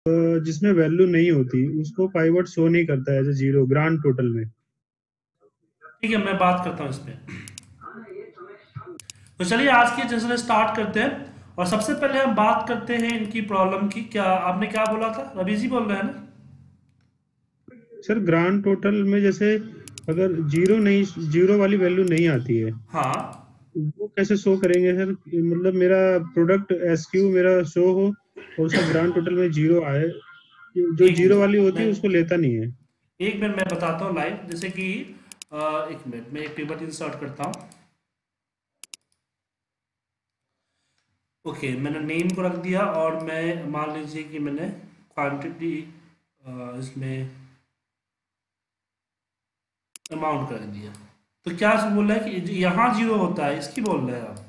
जिसमें वैल्यू नहीं होती उसको पाइवट शो नहीं करता है एज जीरो ग्रांड टोटल में। ठीक है, मैं बात करता हूँ इस पे। तो चलिए आज की सेशन स्टार्ट करते हैं, और सबसे पहले हम बात करते हैं इनकी प्रॉब्लम की। क्या आपने क्या बोला था? रवि जी बोल रहे हैं ना? सर ग्रांड टोटल में जैसे अगर जीरो नहीं, जीरो वाली वैल्यू नहीं आती है, हाँ, वो कैसे शो करेंगे सर? मतलब मेरा प्रोडक्ट एसक्यू मेरा शो हो और उसका ग्रांड टोटल में जीरो आए, जो एक जीरो वाली मिनट होती मैं है उसको लेता नहीं है। एक मिनट मैं बताता हूँ लाइव, जैसे कि एक मिनट मैं एक पेपर इंसर्ट करता हूँ। ओके, मैंने नेम को रख दिया, और मैं मान लीजिए कि मैंने क्वांटिटी इसमें अमाउंट कर दिया। तो क्या बोल रहा है कि यहाँ जीरो होता है, इसकी बोल रहे हैं आप?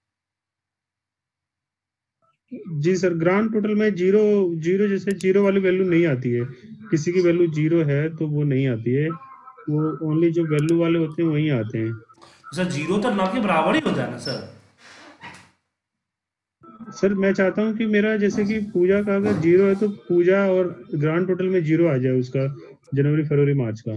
जी सर, ग्रांड टोटल में जीरो, जीरो जैसे जीरो वाली वैल्यू नहीं आती है। किसी की वैल्यू जीरो है तो वो नहीं आती है, वो ओनली जो वैल्यू वाले होते हैं वही आते हैं। सर जीरो तो न के बराबर ही होता है ना सर? सर मैं चाहता हूँ कि मेरा जैसे कि पूजा का अगर जीरो है तो पूजा और ग्रांड टोटल में जीरो आ जाए उसका, जनवरी फरवरी मार्च का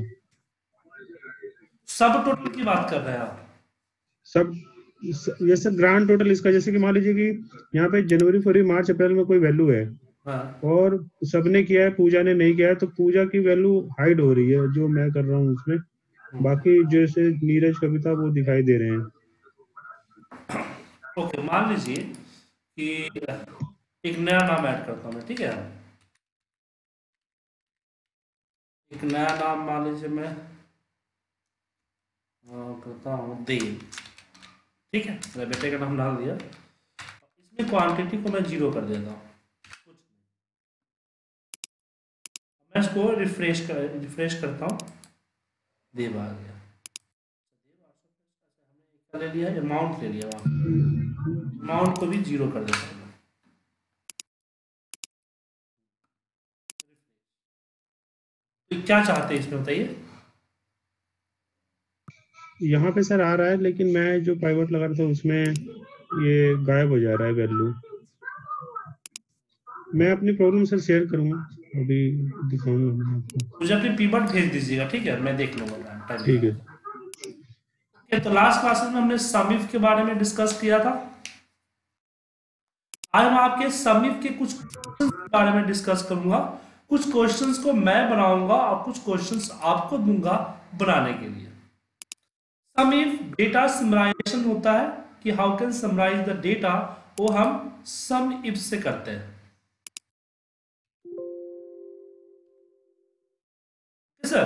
सब टोटल की बात कर रहे हैं आप? सब। ये सर ग्रांड टोटल इसका, जैसे कि मान लीजिए कि यहाँ पे जनवरी फरवरी मार्च अप्रैल में कोई वैल्यू है हाँ। और सबने किया है, पूजा ने नहीं किया है, तो पूजा की वैल्यू हाइड हो रही है जो मैं कर रहा हूँ उसमें। बाकी जैसे नीरज कविता वो दिखाई दे रहे हैं। ओके, मान लीजिए कि एक नया नाम ऐड करता हूँ मैं, ठीक है? एक नया नाम मान लीजिए मैं करता हूँ देव। ठीक है, मेरे बेटे का नाम डाल दिया। इसमें क्वांटिटी को मैं जीरो कर देता हूँ। कुछ मैं इसको रिफ्रेश करता हूँ। देव आ गया। देव 800 हमने एक का ले लिया, अमाउंट ले लिया वहाँ। अमाउंट को भी जीरो कर देता हूँ। तो क्या चाहते हैं इसमें बताइए? यहाँ पे सर आ रहा है, लेकिन मैं जो पाइवट लगा रहा था उसमें ये गायब हो जा रहा है वैल्यू। मैं अपनी प्रॉब्लम सर शेयर करूंगा, अभी दिखाऊंगा मैं आपको। मुझे अपनी पीपट भेज दीजिएगा, ठीक है? मैं देख लूंगा टाइम ठीक निकाल है। के। ओके, तो लास्ट क्लासेस में हमने समीफ के बारे में डिस्कस किया था। आज मैं आपके समीप के कुछ क्वेश्चंस के बारे में डिस्कस करूंगा। कुछ क्वेश्चंस को मैं बनाऊंगा और कुछ क्वेश्चंस आपको दूंगा बनाने के लिए। समीप डेटा समराइजेशन होता है, कि how can summarize the data, वो हम सम इफ से करते हैं। सर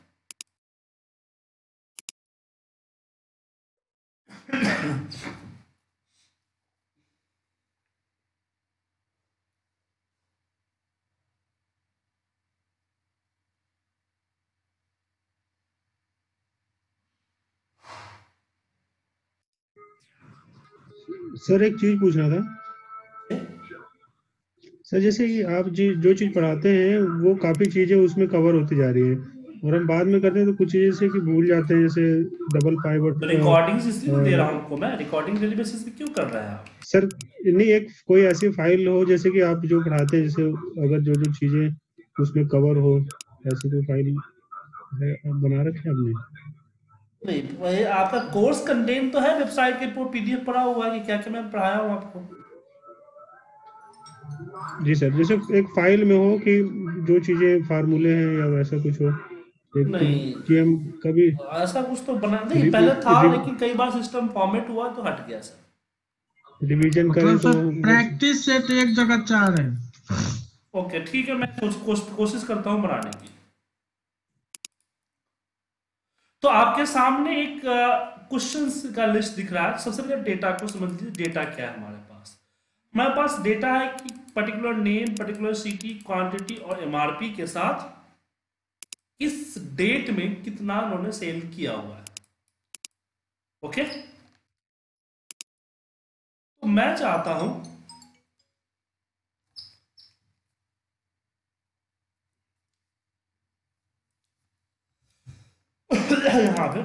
सर एक चीज पूछना था सर, जैसे कि आप जी जो चीज पढ़ाते हैं वो काफी चीजें उसमें कवर होती जा रही हैं और हम बाद में करते हैं तो कुछ चीजें जैसे कि भूल जाते हैं, जैसे डबल पाइवट। रिकॉर्डिंग्स इसलिए तो दे रहा हूं उनको मैं, रिकॉर्डिंग डेली बेसिस पे क्यों कर रहे हैं आप? सर नहीं, एक कोई ऐसी फाइल हो जैसे कि आप जो पढ़ाते हैं, जैसे अगर जो जो चीजें उसमें कवर हो, ऐसी कोई फाइल है बना रखे हैं आपने? नहीं, वही आपका कोर्स कंटेंट तो है वेबसाइट के ऊपर, पीडीएफ पड़ा हुआ है कि क्या क्या मैं पढ़ाया हूँ आपको। जी सर, जैसे एक फाइल में हो कि जो चीजें फार्मूले हैं या वैसा कुछ हो, एक नहीं, कि हम कभी ऐसा कुछ तो बना नहीं, पहले था लेकिन कई बार सिस्टम फॉर्मेट हुआ तो हट गया सर। रिवीजन करें मतलब तो सर प्रैक्टिस सेट एक जगह चार है। ओके ठीक है, मैं कोशिश करता हूँ बनाने की। तो आपके सामने एक क्वेश्चंस का लिस्ट दिख रहा है। सबसे पहले डेटा को समझ लीजिए, डेटा क्या है हमारे पास। हमारे पास डेटा है कि particular name, particular city, quantity और एमआरपी के साथ इस डेट में कितना उन्होंने सेल किया हुआ है। ओके, तो मैं चाहता हूं यहां पे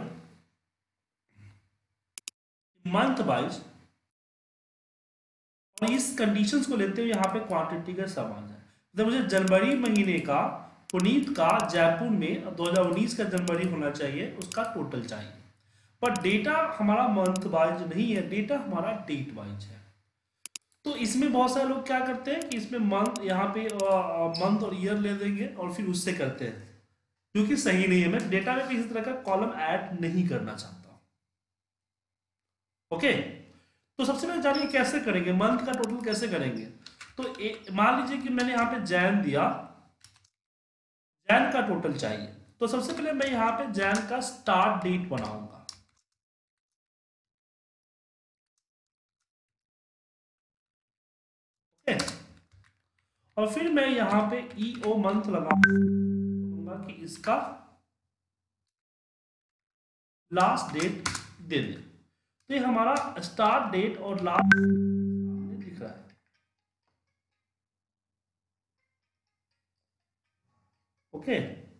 मंथ वाइज, और इस कंडीशंस को लेते हुए यहाँ पे क्वांटिटी का सम आ जाए। तो मुझे जनवरी महीने का पुनीत का जयपुर में 2019 का जनवरी होना चाहिए, उसका टोटल चाहिए। पर डेटा हमारा मंथ वाइज नहीं है, डेटा हमारा डेट वाइज है। तो इसमें बहुत सारे लोग क्या करते हैं कि इसमें मंथ, यहाँ पे मंथ और ईयर ले देंगे और फिर उससे करते हैं, जो कि सही नहीं है। मैं डेटा में किसी तरह का कॉलम ऐड नहीं करना चाहता। ओके, तो सबसे पहले जानिए कैसे करेंगे, मंथ का टोटल कैसे करेंगे। तो मान लीजिए कि मैंने यहाँ पे जैन दिया, जैन का टोटल चाहिए। तो सबसे पहले मैं यहाँ पे जैन का स्टार्ट डेट बनाऊंगा। ओके, और फिर मैं यहाँ पे ईओ मंथ लगाऊंगा कि इसका लास्ट डेट दे दे। तो ये हमारा स्टार्ट डेट और लास्ट डेट दिख रहा है। ओके,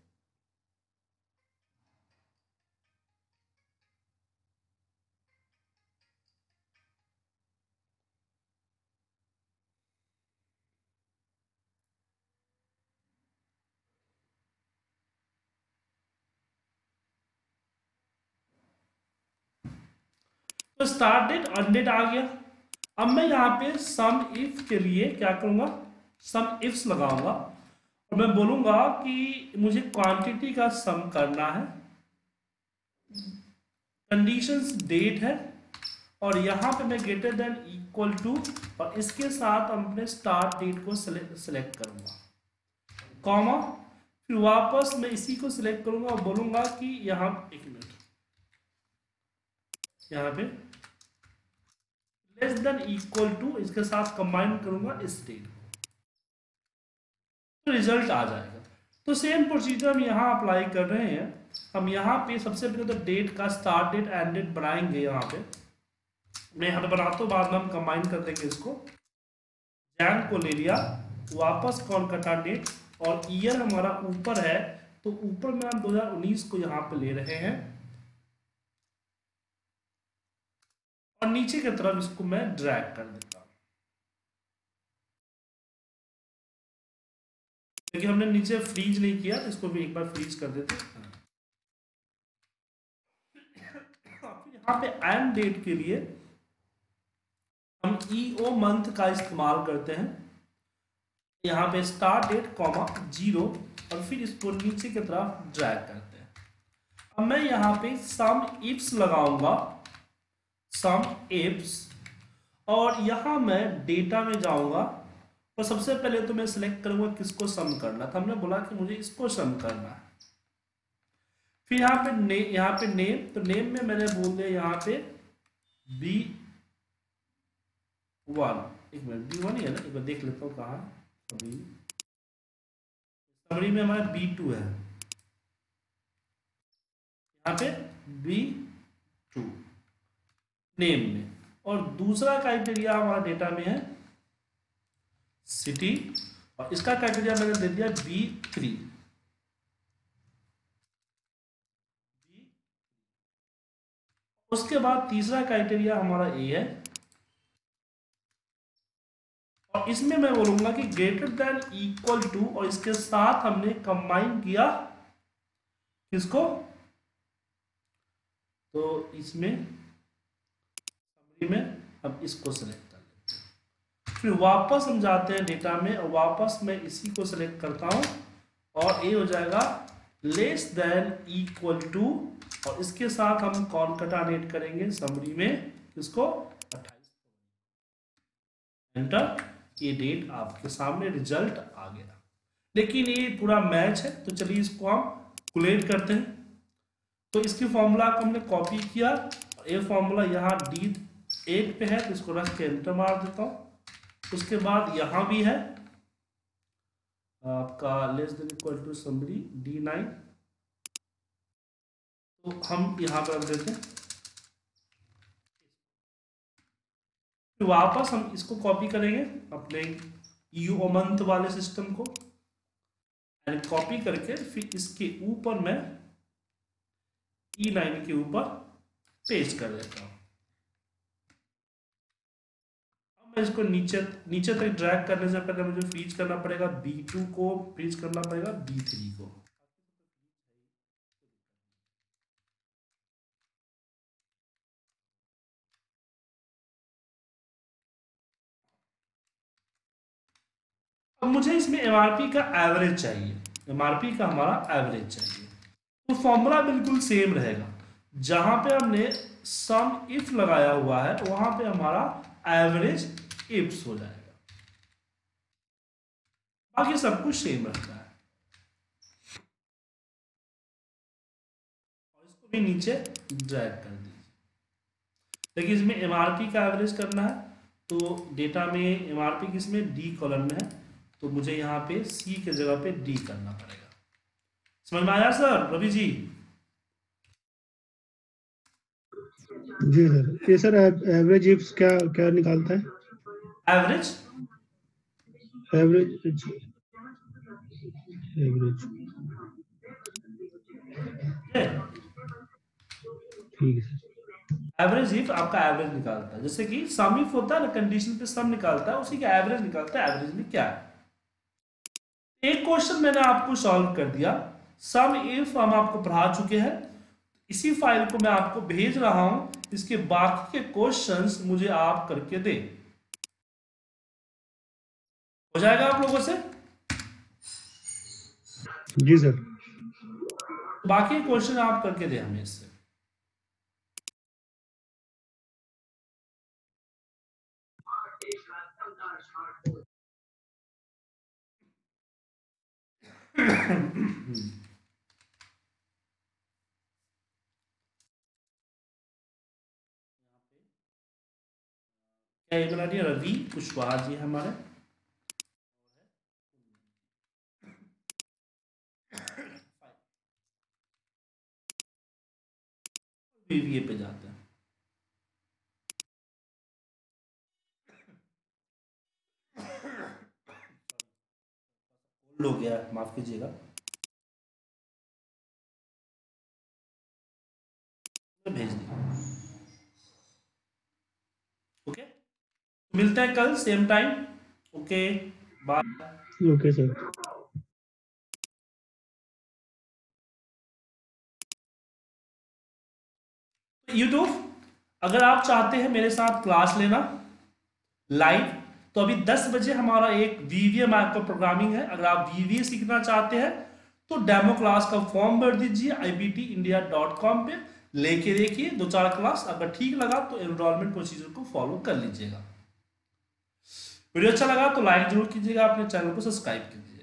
तो स्टार्ट डेट अर्न डेट आ गया। अब मैं यहाँ पे सम इफ के लिए क्या करूंगा, सम इफ्स लगाऊंगा और मैं बोलूंगा कि मुझे क्वांटिटी का सम करना है, कंडीशंस डेट है, और यहाँ पे मैं ग्रेटर देन इक्वल टू, और इसके साथ हम अपने स्टार्ट डेट को सिलेक्ट करूंगा, कॉमा, फिर वापस मैं इसी को सिलेक्ट करूंगा और बोलूंगा कि यहाँ, एक मिनट, यहाँ पे लेस देन इक्वल टू, इसके साथ कंबाइन करूंगा इस डेट को, तो रिजल्ट आ जाएगा। तो सेम प्रोसीजर हम यहाँ अप्लाई कर रहे हैं। हम यहाँ पे सबसे पहले तो डेट का स्टार्ट डेट एंड डेट बनाएंगे। यहाँ पे मैं यहाँ पे बनाता हूँ, बाद में हम कंबाइन कर देंगे इसको। जैन को ले लिया, वापस कॉल कटा डेट, और ईयर हमारा ऊपर है, तो ऊपर में हम 2019 को यहाँ पे ले रहे हैं, और नीचे की तरफ इसको मैं ड्रैग कर देता हूँ, क्योंकि हमने नीचे फ्रीज नहीं किया, इसको भी एक बार फ्रीज कर देते हैं। यहाँ पे एंड डेट के लिए हम ईओ मंथ का इस्तेमाल करते हैं। यहाँ पे स्टार्ट डेट कॉमा 0, और फिर इसको नीचे की तरफ ड्रैग करते हैं। अब मैं यहाँ पे सम इफ्स लगाऊंगा, सम इफ्स, और यहाँ मैं डेटा में जाऊंगा, और सबसे पहले तो मैं सिलेक्ट करूंगा किसको सम करना था। हमने बोला कि मुझे इसको सम करना है। फिर यहाँ पे नेम, तो नेम में मैंने बोल दिया यहाँ पे B1, एक मिनट, B1 ही है ना, एक बार देख लेता हूँ कहाँ। अभी समरी में हमारा B2 है, यहाँ पे B2 नेम में, और दूसरा क्राइटेरिया हमारा डेटा में है सिटी, और इसका क्राइटेरिया मैंने दे दिया B3। उसके बाद तीसरा क्राइटेरिया हमारा ए है, और इसमें मैं बोलूंगा कि ग्रेटर देन इक्वल टू, और इसके साथ हमने कंबाइन किया किसको, तो इसमें समरी में हम इसको सेलेक्ट कर लेते हैं। फिर वापस हम जाते हैं डेटा में, और वापस मैं इसी को सेलेक्ट करता हूं, और ये हो जाएगा लेस देन इक्वल टू, और इसके साथ हम कॉनकैटिनेट करेंगे समरी में इसको 28, एंटर। ये डेट आपके सामने रिजल्ट आ गया। लेकिन ये पूरा मैच है, तो चलिए इसको हम कैलकुलेट करते हैं। तो इसकी फॉर्मूला को हमने कॉपी किया, और ये फॉर्मूला यहाँ D8 पे है, तो इसको रख के एंटर मार देता हूँ। उसके बाद यहाँ भी है आपका less than equal to summary D9, तो हम यहाँ पर रख देते हैं। फिर वापस हम इसको कॉपी करेंगे अपने ईओ मंथ वाले सिस्टम को, एंड कॉपी करके फिर इसके ऊपर मैं E9 के ऊपर पेस्ट कर देता हूँ। अब मैं इसको नीचे नीचे तक ड्रैग करने से पहले मुझे फ्रीज करना पड़ेगा B2 को, फ्रीज करना पड़ेगा B3 को। अब मुझे इसमें एमआरपी का एवरेज चाहिए, एमआरपी का हमारा एवरेज चाहिए। तो फॉर्मूला बिल्कुल सेम रहेगा, जहां पे हमने सम इफ लगाया हुआ है वहां पे हमारा एवरेज इफ्स हो जाएगा, बाकी सब कुछ सेम रहता है। और इसको भी नीचे ड्रैग कर दीजिए। देखिए इसमें एमआरपी का एवरेज करना है, तो डेटा में एमआरपी किसमें, डी कॉलम में है, तो मुझे यहाँ पे सी के जगह पे डी करना पड़ेगा। समझ में आया सर रवि जी? जी सर। ये सर एवरेज इफ्स क्या क्या निकालता है? एवरेज एवरेज एवरेज ठीक है सर। एवरेज इफ आपका एवरेज निकालता है, जैसे कि सम इफ होता है ना, कंडीशन पे सम निकालता है, उसी का एवरेज निकालता है, एवरेज में क्या है। एक क्वेश्चन मैंने आपको सॉल्व कर दिया, सम इफ हम आपको पढ़ा चुके हैं, इसी फाइल को मैं आपको भेज रहा हूं, इसके बाकी के क्वेश्चंस मुझे आप करके दे, हो जाएगा आप लोगों से? जी सर। बाकी क्वेश्चन आप करके दे हमें इससे। क्या ईमेल आईडी रवि कुशवाहा जी हमारे, बीवीए पे जाते हैं। हो गया, माफ कीजिएगा, भेज दिया। ओके, मिलते हैं कल same time. Okay bye. Okay sir. YouTube, अगर आप चाहते हैं मेरे साथ क्लास लेना लाइव, तो अभी 10 बजे हमारा एक वीवीए माइक्रो प्रोग्रामिंग है। अगर आप वीवीए सीखना चाहते हैं तो डेमो क्लास का फॉर्म भर दीजिए ibtindia.com पे, लेके देखिए 2-4 क्लास, अगर ठीक लगा तो एनरोलमेंट प्रोसीजर को फॉलो कर लीजिएगा। वीडियो अच्छा लगा तो लाइक जरूर कीजिएगा, अपने चैनल को सब्सक्राइब कीजिए।